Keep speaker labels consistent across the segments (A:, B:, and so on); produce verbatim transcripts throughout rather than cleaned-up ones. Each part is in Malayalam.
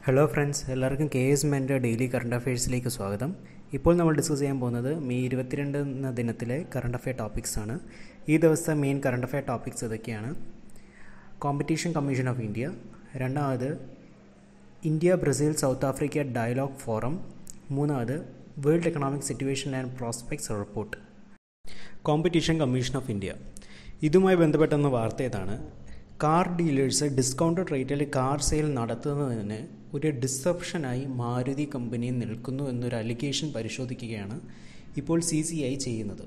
A: ഹലോ ഫ്രണ്ട്സ്, എല്ലാവർക്കും കെ എസ് മെൻ്റെ ഡെയിലി കറണ്ട് അഫയേഴ്സിലേക്ക് സ്വാഗതം. ഇപ്പോൾ നമ്മൾ ഡിസ്കസ് ചെയ്യാൻ പോകുന്നത് മെയ് ഇരുപത്തിരണ്ട് എന്ന ദിനത്തിലെ കറണ്ട് അഫെയർ ടോപ്പിക്സ് ആണ്. ഈ ദിവസത്തെ മെയിൻ കറണ്ട് അഫെയർ ടോപ്പിക്സ് ഇതൊക്കെയാണ്. കോമ്പറ്റീഷൻ കമ്മീഷൻ ഓഫ് ഇന്ത്യ, രണ്ടാമത് India Brazil South Africa dialogue forum, മൂന്നാമത് world economic situation and prospects report. Competition commission of India, ഇതുമായി ബന്ധപ്പെട്ടെന്ന വാർത്ത ഏതാണ്? കാർ ഡീലേഴ്സ് ഡിസ്കൗണ്ടഡ് റേറ്റിൽ കാർ സെയിൽ നടത്തുന്നതിന് ഒരു ഡിസപ്ഷനായി മാരുതി കമ്പനി നിൽക്കുന്നു എന്നൊരു അലിഗേഷൻ പരിശോധിക്കുകയാണ് ഇപ്പോൾ സി സി ഐ ചെയ്യുന്നത്.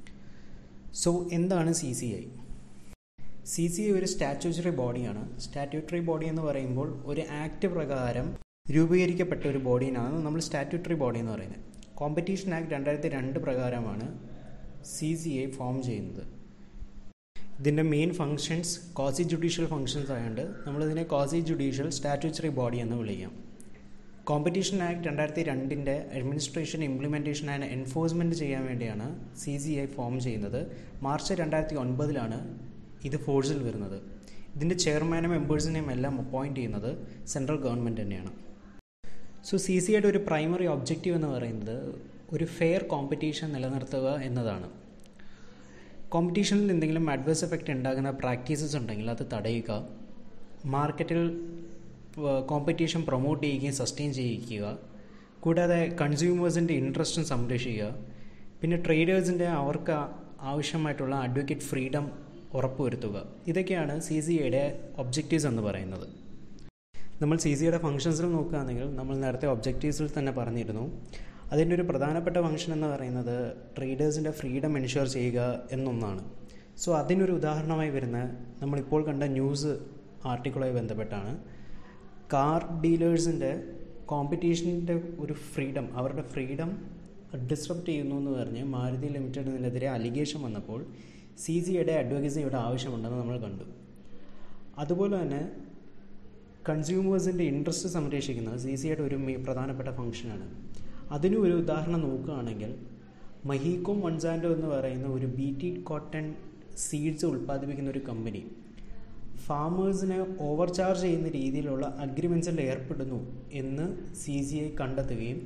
A: സോ എന്താണ് C C I? C C I ഒരു സ്റ്റാറ്റ്യൂട്ടറി ബോഡിയാണ്. സ്റ്റാറ്റ്യൂട്ടറി ബോഡി എന്ന് പറയുമ്പോൾ ഒരു ആക്ട് പ്രകാരം രൂപീകരിക്കപ്പെട്ട ഒരു ബോഡിയാണ് നമ്മൾ സ്റ്റാറ്റ്യൂട്ടറി ബോഡി എന്ന് പറയുന്നത്. കോമ്പറ്റീഷൻ ആക്ട് രണ്ടായിരത്തി രണ്ട് പ്രകാരമാണ് സി സി ഐ ഫോം ചെയ്യുന്നത്. ഇതിൻ്റെ main functions quasi judicial functions ആയതുകൊണ്ട് നമ്മളിതിനെ ക്വാസി ജുഡീഷ്യൽ സ്റ്റാറ്റ്യൂട്ടറി ബോഡി എന്ന് വിളിക്കാം. കോമ്പറ്റീഷൻ ആക്ട് രണ്ടായിരത്തി രണ്ടിൻ്റെ അഡ്മിനിസ്ട്രേഷൻ, ഇംപ്ലിമെൻറ്റേഷൻ ആൻഡ് എൻഫോഴ്സ്മെൻറ്റ് ചെയ്യാൻ വേണ്ടിയാണ് സി സി ഐ ഫോം ചെയ്യുന്നത്. മാർച്ച് രണ്ടായിരത്തി ഒൻപതിലാണ് ഇത് ഫോഴ്സിൽ വരുന്നത്. ഇതിൻ്റെ ചെയർമാനും മെമ്പേഴ്സിനെയും എല്ലാം അപ്പോയിൻറ്റ് ചെയ്യുന്നത് സെൻട്രൽ ഗവൺമെൻറ് തന്നെയാണ്. സോ സി സി ഐയുടെ ഒരു പ്രൈമറി ഒബ്ജക്റ്റീവ് എന്ന് പറയുന്നത് ഒരു ഫെയർ കോമ്പറ്റീഷൻ നിലനിർത്തുക എന്നതാണ്. കോമ്പറ്റീഷനിൽ എന്തെങ്കിലും അഡ്വേഴ്സ് എഫക്റ്റ് ഉണ്ടാകുന്ന പ്രാക്ടീസസ് ഉണ്ടെങ്കിൽ അത് തടയുക, മാർക്കറ്റിൽ കോമ്പറ്റീഷൻ പ്രൊമോട്ട് ചെയ്യുകയും സസ്റ്റെയിൻ ചെയ്യിക്കുക, കൂടാതെ കൺസ്യൂമേഴ്സിൻ്റെ ഇൻട്രസ്റ്റും സംരക്ഷിക്കുക, പിന്നെ ട്രേഡേഴ്സിൻ്റെ അവർക്ക് ആവശ്യമായിട്ടുള്ള അഡ്വക്കേറ്റ് ഫ്രീഡം ഉറപ്പുവരുത്തുക. ഇതൊക്കെയാണ് സി സി ഐയുടെ ഒബ്ജക്റ്റീവ്സ് എന്ന് പറയുന്നത്. നമ്മൾ സി സി ഐയുടെ ഫങ്ഷൻസിൽ നോക്കുകയാണെങ്കിൽ നമ്മൾ നേരത്തെ ഒബ്ജക്റ്റീവ്സിൽ തന്നെ പറഞ്ഞിരുന്നു. അതിൻ്റെ ഒരു പ്രധാനപ്പെട്ട ഫംഗ്ഷൻ എന്ന് പറയുന്നത് ട്രേഡേഴ്സിൻ്റെ ഫ്രീഡം എൻഷുർ ചെയ്യുക എന്നൊന്നാണ്. സോ അതിനൊരു ഉദാഹരണമായി വരുന്ന നമ്മളിപ്പോൾ കണ്ട ന്യൂസ് ആർട്ടിക്കിളുമായി ബന്ധപ്പെട്ടാണ് കാർ ഡീലേഴ്സിൻ്റെ കോമ്പറ്റീഷൻ്റെ ഒരു ഫ്രീഡം, അവരുടെ ഫ്രീഡം ഡിസ്റപ്റ്റ് ചെയ്യുന്നു എന്ന് പറഞ്ഞ് മാരുതി ലിമിറ്റഡിനെതിരെ അലിഗേഷൻ വന്നപ്പോൾ സി സി ഐയുടെ അഡ്വക്കസി ഇവിടെ ആവശ്യമുണ്ടെന്ന് നമ്മൾ കണ്ടു. അതുപോലെ തന്നെ കൺസ്യൂമേഴ്സിൻ്റെ ഇൻട്രസ്റ്റ് സംരക്ഷിക്കുന്നത് സി സി ഐയുടെ ഒരു പ്രധാനപ്പെട്ട ഫംഗ്ഷനാണ്. അതിനും ഒരു ഉദാഹരണം നോക്കുകയാണെങ്കിൽ മഹീക്കോ മൺസാൻഡോ എന്ന് പറയുന്ന ഒരു ബി ടി കോട്ടൺ സീഡ്സ് ഉൽപ്പാദിപ്പിക്കുന്ന ഒരു കമ്പനി ഫാമേഴ്സിനെ ഓവർ ചാർജ് ചെയ്യുന്ന രീതിയിലുള്ള അഗ്രിമെൻറ്റ്സിൽ ഏർപ്പെടുന്നു എന്ന് സി സി ഐ കണ്ടെത്തുകയും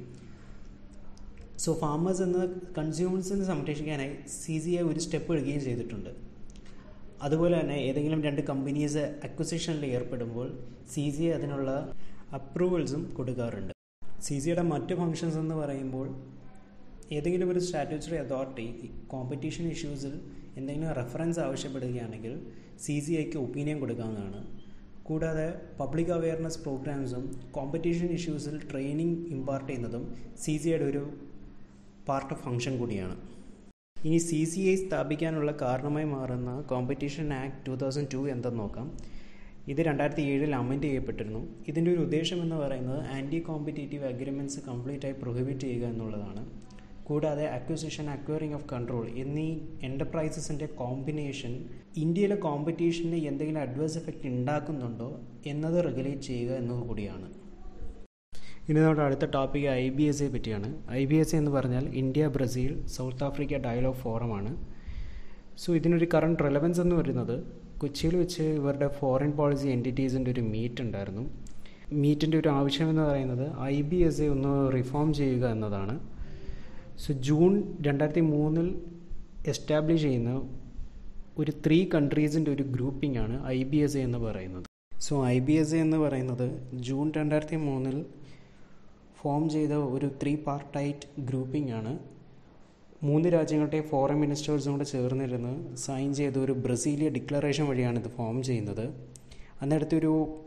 A: സോ ഫാമേഴ്സ് എന്ന കൺസ്യൂമേഴ്സിനെ സംരക്ഷിക്കാനായി സി സി ഐ ഒരു സ്റ്റെപ്പ് എടുക്കുകയും ചെയ്തിട്ടുണ്ട്. അതുപോലെ തന്നെ ഏതെങ്കിലും രണ്ട് കമ്പനീസ് അക്വിസിഷനിൽ ഏർപ്പെടുമ്പോൾ സി സി ഐ അതിനുള്ള അപ്രൂവൽസും കൊടുക്കാറുണ്ട്. സി സി ഐയുടെ മറ്റ് ഫങ്ഷൻസ് എന്ന് പറയുമ്പോൾ ഏതെങ്കിലും ഒരു സ്റ്റാറ്റ്യൂട്ടറി അതോറിറ്റി കോമ്പറ്റീഷൻ ഇഷ്യൂസിൽ എന്തെങ്കിലും റെഫറൻസ് ആവശ്യപ്പെടുകയാണെങ്കിൽ സി സി ഐക്ക് ഒപ്പീനിയൻ കൊടുക്കാവുന്നതാണ്. കൂടാതെ പബ്ലിക് അവെയർനെസ് പ്രോഗ്രാംസും കോമ്പറ്റീഷൻ ഇഷ്യൂസിൽ ട്രെയിനിങ് ഇമ്പാർട്ട് ചെയ്യുന്നതും സി സി ഐയുടെ ഒരു പാർട്ട് ഓഫ് ഫങ്ഷൻ കൂടിയാണ്. ഇനി സി സി ഐ സ്ഥാപിക്കാനുള്ള കാരണമായി മാറുന്ന competition act two thousand two എന്തെന്ന് നോക്കാം. ഇത് രണ്ടായിരത്തി ഏഴിൽ അമെൻഡ് ചെയ്യപ്പെട്ടിരുന്നു. ഇതിൻ്റെ ഒരു ഉദ്ദേശം എന്ന് പറയുന്നത് ആൻറ്റി കോമ്പറ്റേറ്റീവ് അഗ്രിമെൻറ്റ്സ് കംപ്ലീറ്റായി പ്രൊഹിബിറ്റ് ചെയ്യുക എന്നുള്ളതാണ്. കൂടാതെ അക്വിസിഷൻ, അക്വയറിംഗ് ഓഫ് കൺട്രോൾ എന്നീ എൻ്റർപ്രൈസസിൻ്റെ കോമ്പിനേഷൻ ഇന്ത്യയിലെ കോമ്പറ്റീഷന് എന്തെങ്കിലും അഡ്വേഴ്സ് എഫക്റ്റ് ഉണ്ടാക്കുന്നുണ്ടോ എന്നത് റെഗുലേറ്റ് ചെയ്യുക എന്നത് കൂടിയാണ്. ഇനി നമ്മുടെ അടുത്ത topic I B S A പറ്റിയാണ്. ഐ ബി എസ് എ എന്ന് പറഞ്ഞാൽ India Brazil South Africa dialogue ഫോറമാണ്. സോ ഇതിനൊരു കറണ്ട് റെലവൻസ് എന്ന് പറയുന്നത് കൊച്ചിയിൽ വെച്ച് ഇവരുടെ ഫോറിൻ പോളിസി എൻറ്റിറ്റീസിൻ്റെ ഒരു മീറ്റ് ഉണ്ടായിരുന്നു. മീറ്റിൻ്റെ ഒരു ആവശ്യം എന്ന് പറയുന്നത് ഐ ബി എസ് എ ഒന്ന് റിഫോം ചെയ്യുക എന്നതാണ്. സോ ജൂൺ രണ്ടായിരത്തി മൂന്നിൽ എസ്റ്റാബ്ലിഷ് ചെയ്യുന്ന ഒരു ത്രീ കൺട്രീസിൻ്റെ ഒരു ഗ്രൂപ്പിംഗ് ആണ് ഐ ബി എസ് എ എന്ന് പറയുന്നത്. So I B S A എന്ന് പറയുന്നത് ജൂൺ രണ്ടായിരത്തി മൂന്നിൽ ഫോം ചെയ്ത ഒരു ത്രീ പാർട്ടൈറ്റ് ഗ്രൂപ്പിംഗ് ആണ്. മൂന്ന് രാജ്യങ്ങളുടെ ഫോറിൻ മിനിസ്റ്റേഴ്സും കൂടെ ചേർന്നിരുന്ന് സൈൻ ചെയ്ത ഒരു ബ്രസീലിയ ഡിക്ലറേഷൻ വഴിയാണ് ഇത് ഫോം ചെയ്യുന്നത്. അന്നേരത്തൊരു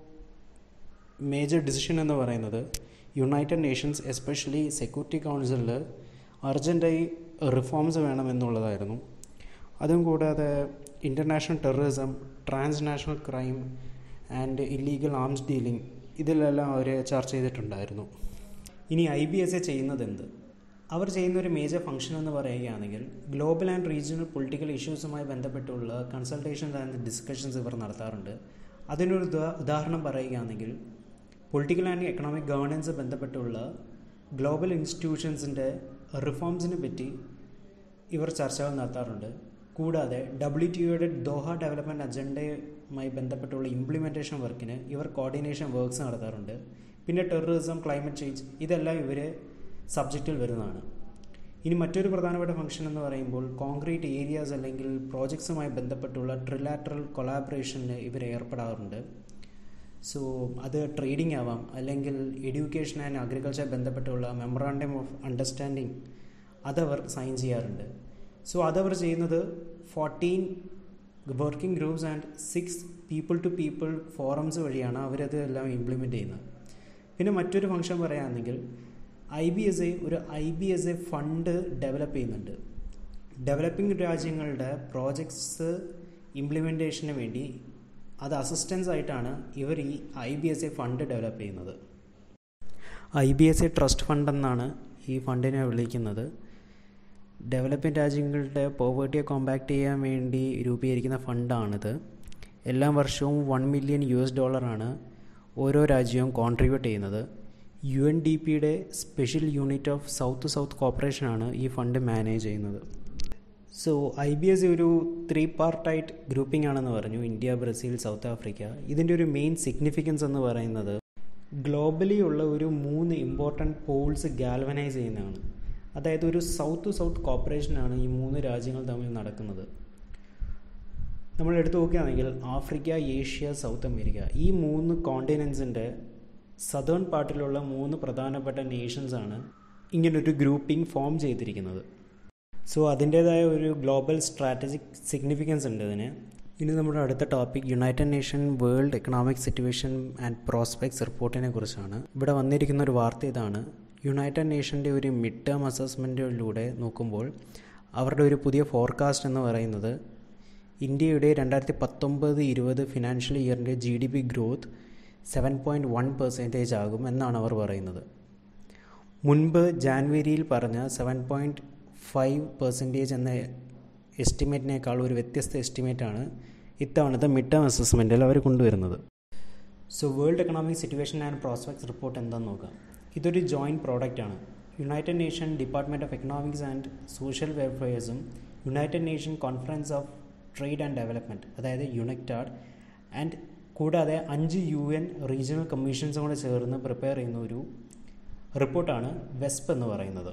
A: മേജർ ഡിസിഷൻ എന്ന് പറയുന്നത് യുണൈറ്റഡ് നേഷൻസ് എസ്പെഷ്യലി സെക്യൂരിറ്റി കൗൺസിലിൽ അർജൻറ്റായി റിഫോംസ് വേണമെന്നുള്ളതായിരുന്നു. അതും കൂടാതെ international terrorism, transnational crime and illegal arms dealing ഇതിലെല്ലാം അവർ ചർച്ച ചെയ്തിട്ടുണ്ടായിരുന്നു. ഇനി ഐ ബി എസ് എ ചെയ്യുന്നത് എന്ത്? അവർ ചെയ്യുന്ന ഒരു മേജർ ഫംഗ്ഷൻ എന്ന് പറയുകയാണെങ്കിൽ ഗ്ലോബൽ ആൻഡ് റീജിയണൽ പൊളിറ്റിക്കൽ ഇഷ്യൂസുമായി ബന്ധപ്പെട്ടുള്ള കൺസൾട്ടേഷൻസ് ആൻഡ് ഡിസ്കഷൻസ് ഇവർ നടത്താറുണ്ട്. അതിനൊരു ഉദാഹരണം പറയുകയാണെങ്കിൽ പൊളിറ്റിക്കൽ ആൻഡ് എക്കണോമിക് ഗവേണൻസ് ബന്ധപ്പെട്ടുള്ള ഗ്ലോബൽ ഇൻസ്റ്റിറ്റ്യൂഷൻസിൻ്റെ റിഫോംസിനെ പറ്റി ഇവർ ചർച്ചകൾ നടത്താറുണ്ട്. കൂടാതെ ഡബ്ല്യു ടി ഒയുടെ ദോഹ ഡെവലപ്മെൻറ്റ് അജണ്ടയുമായി ബന്ധപ്പെട്ടുള്ള ഇംപ്ലിമെൻറ്റേഷൻ വർക്കിന് ഇവർ കോർഡിനേഷൻ വർക്ക്സ് നടത്താറുണ്ട്. പിന്നെ ടെററിസം, ക്ലൈമറ്റ് ചേഞ്ച്, ഇതെല്ലാം ഇവർ സബ്ജക്റ്റിൽ വരുന്നതാണ്. ഇനി മറ്റൊരു പ്രധാനപ്പെട്ട ഫംഗ്ഷൻ എന്ന് പറയുമ്പോൾ കോൺക്രീറ്റ് ഏരിയാസ് അല്ലെങ്കിൽ പ്രോജക്ട്സുമായി ബന്ധപ്പെട്ടുള്ള ട്രിലാറ്ററൽ കൊളാബറേഷനിൽ ഇവർ ഏർപ്പെടാറുണ്ട്. സോ അത് ട്രേഡിംഗ് ആവാം, അല്ലെങ്കിൽ എഡ്യൂക്കേഷൻ ആൻഡ് അഗ്രികൾച്ചർ ബന്ധപ്പെട്ടുള്ള മെമ്മറാണ്ടം ഓഫ് അണ്ടർസ്റ്റാൻഡിങ് അതവർ സൈൻ ചെയ്യാറുണ്ട്. സോ അതവർ ചെയ്യുന്നത് fourteen working groups and six people to people forums വഴിയാണ് അവരത് എല്ലാം ഇംപ്ലിമെൻറ്റ് ചെയ്യുന്നത്. പിന്നെ മറ്റൊരു ഫംഗ്ഷൻ പറയുകയാണെങ്കിൽ ഐ ബി എസ് എ ഒരു I B S A fund develop ചെയ്യുന്നുണ്ട്. ഡെവലപ്പിംഗ് രാജ്യങ്ങളുടെ പ്രോജക്ട്സ് ഇംപ്ലിമെൻറ്റേഷന് വേണ്ടി അത് അസിസ്റ്റൻസ് ആയിട്ടാണ് ഇവർ ഈ I B S A fund develop ചെയ്യുന്നത്. I B S A trust fund എന്നാണ് ഈ ഫണ്ടിനെ വിളിക്കുന്നത്. ഡെവലപ്പിംഗ് രാജ്യങ്ങളുടെ പോവേർട്ടിയെ കോമ്പാക്ട് ചെയ്യാൻ വേണ്ടി രൂപീകരിക്കുന്ന ഫണ്ടാണിത്. എല്ലാ വർഷവും വൺ മില്യൺ യു എസ് ഡോളറാണ് ഓരോ രാജ്യവും കോൺട്രിബ്യൂട്ട് ചെയ്യുന്നത്. യു എൻ ഡി പിയുടെ special unit of South South കോപ്പറേഷനാണ് ഈ ഫണ്ട് മാനേജ് ചെയ്യുന്നത്. സോ ഐ ബി എസ് ഒരു ത്രീ പാർട്ടായിട്ട് ഗ്രൂപ്പിംഗ് ആണെന്ന് പറഞ്ഞു, ഇന്ത്യ, ബ്രസീൽ, സൗത്ത് ആഫ്രിക്ക. ഇതിൻ്റെ ഒരു മെയിൻ സിഗ്നിഫിക്കൻസ് എന്ന് പറയുന്നത് ഗ്ലോബലി ഉള്ള ഒരു മൂന്ന് ഇമ്പോർട്ടൻറ്റ് പോൾസ് ഗാൽവനൈസ് ചെയ്യുന്നതാണ്. അതായത് ഒരു സൗത്ത് സൗത്ത് കോപ്പറേഷനാണ് ഈ മൂന്ന് രാജ്യങ്ങൾ തമ്മിൽ നടക്കുന്നത്. നമ്മൾ എടുത്തു നോക്കുകയാണെങ്കിൽ ആഫ്രിക്ക, ഏഷ്യ, സൗത്ത് അമേരിക്ക, ഈ മൂന്ന് കോണ്ടിനെൻസിൻ്റെ സദേൺ പാർട്ടിലുള്ള മൂന്ന് പ്രധാനപ്പെട്ട നേഷൻസാണ് ഇങ്ങനൊരു ഗ്രൂപ്പിംഗ് ഫോം ചെയ്തിരിക്കുന്നത്. സോ അതിൻ്റേതായ ഒരു ഗ്ലോബൽ സ്ട്രാറ്റജിക് സിഗ്നിഫിക്കൻസ് ഉണ്ട് ഇതിന്. ഇനി നമ്മുടെ അടുത്ത topic United Nation world economic situation and prospects റിപ്പോർട്ടിനെ കുറിച്ചാണ്. ഇവിടെ വന്നിരിക്കുന്ന ഒരു വാർത്ത ഇതാണ്. യുണൈറ്റഡ് നേഷൻ്റെ ഒരു മിഡ് ടേം അസസ്മെൻറ്റിലൂടെ നോക്കുമ്പോൾ അവരുടെ ഒരു പുതിയ ഫോർകാസ്റ്റ് എന്ന് പറയുന്നത് ഇന്ത്യയുടെ രണ്ടായിരത്തി പത്തൊമ്പത് ഇരുപത് ഫിനാൻഷ്യൽ ഇയറിൻ്റെ G D P growth seven point one percentage ആകും എന്നാണ് അവർ പറയുന്നത്. മുൻപ് ജാനുവരിയിൽ പറഞ്ഞ സെവൻ പോയിൻറ്റ് ഫൈവ് പെർസെൻറ്റേജ് എന്ന എസ്റ്റിമേറ്റിനേക്കാൾ ഒരു വ്യത്യസ്ത എസ്റ്റിമേറ്റാണ് ഇത്തവണത്തെ മിഡ് ടേം അസസ്മെൻറ്റിൽ അവർ കൊണ്ടുവരുന്നത്. So world economic situation and prospects report എന്താണെന്ന് നോക്കാം. ഇതൊരു ജോയിൻറ്റ് പ്രോഡക്റ്റാണ്. United Nation department of economics and social വെൽഫെയർസും United Nation conference of trade and development, അതായത് യുണക്ടാഡ്, ആൻഡ് കൂടാതെ അഞ്ച് യു എൻ റീജിയണൽ കമ്മീഷൻസും കൂടെ ചേർന്ന് പ്രിപ്പയർ ചെയ്യുന്ന ഒരു റിപ്പോർട്ടാണ് വെസ്പ് എന്ന് പറയുന്നത്.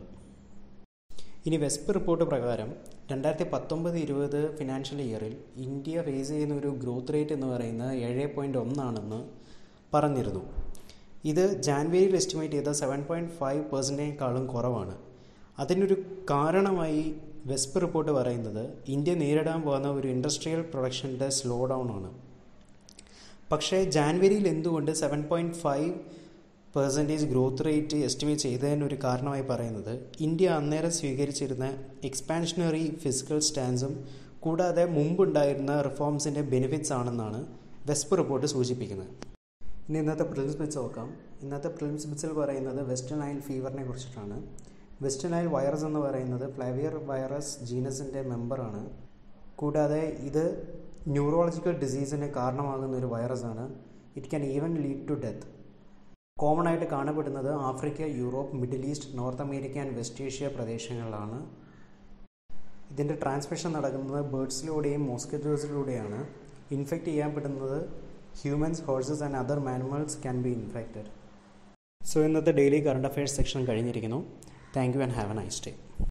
A: ഇനി വെസ്പ് റിപ്പോർട്ട് പ്രകാരം രണ്ടായിരത്തി പത്തൊമ്പത് ഇരുപത് ഫിനാൻഷ്യൽ ഇയറിൽ ഇന്ത്യ ഫേസ് ചെയ്യുന്ന ഒരു ഗ്രോത്ത് റേറ്റ് എന്ന് പറയുന്നത് ഏഴ് പോയിൻറ്റ് ഒന്നാണെന്ന് പറഞ്ഞിരുന്നു. ഇത് ജാനുവരിയിൽ എസ്റ്റിമേറ്റ് ചെയ്ത സെവൻ പോയിൻറ്റ് ഫൈവ് പെർസെൻറ്റേജിനേക്കാളും കുറവാണ്. അതിനൊരു കാരണമായി വെസ്പ് റിപ്പോർട്ട് പറയുന്നത് ഇന്ത്യ നേരിടാൻ പോകുന്ന ഒരു ഇൻഡസ്ട്രിയൽ പ്രൊഡക്ഷൻ്റെ സ്ലോ ഡൗൺ ആണ്. പക്ഷേ ജാനുവരിയിൽ എന്തുകൊണ്ട് seven point five percentage growth rate estimate ചെയ്തതിനൊരു കാരണമായി പറയുന്നത് ഇന്ത്യ അന്നേരം സ്വീകരിച്ചിരുന്ന എക്സ്പാൻഷനറി ഫിസിക്കൽ സ്റ്റാൻസും കൂടാതെ മുമ്പുണ്ടായിരുന്ന റിഫോംസിൻ്റെ ബെനിഫിറ്റ്സ് ആണെന്നാണ് വെസ്പ് റിപ്പോർട്ട് സൂചിപ്പിക്കുന്നത്. ഇനി ഇന്നത്തെ പ്രിലിംസ് ബിറ്റ്സ് നോക്കാം. ഇന്നത്തെ പ്രിലിംസ് ബിറ്റ്സിൽ പറയുന്നത് വെസ്റ്റേൺ നൈൽ ഫീവറിനെ കുറിച്ചിട്ടാണ്. വെസ്റ്റേൺ നൈൽ വൈറസ് എന്ന് പറയുന്നത് ഫ്ലാവിയർ വൈറസ് ജീനസിൻ്റെ മെമ്പറാണ്. കൂടാതെ ഇത് ന്യൂറോളജിക്കൽ ഡിസീസിന് കാരണമാകുന്ന ഒരു വൈറസാണ്. It can even lead to death. Common ആയിട്ട് കാണപ്പെടുന്നത് Africa, Europe, Middle East, North America and West Asia പ്രദേശങ്ങളിലാണ്. ഇതിൻ്റെ ട്രാൻസ്മിഷൻ നടക്കുന്നത് ബേർഡ്സിലൂടെയും മോസ്കിറ്റോസിലൂടെയാണ്. ഇൻഫെക്റ്റ് ചെയ്യപ്പെടുന്നത് humans, horses and other animals can be infected. So ഇന്നത്തെ ഡെയിലി കറണ്ട് അഫയേഴ്സ് സെക്ഷൻ കഴിഞ്ഞിരിക്കുന്നു. Thank you and have a nice day.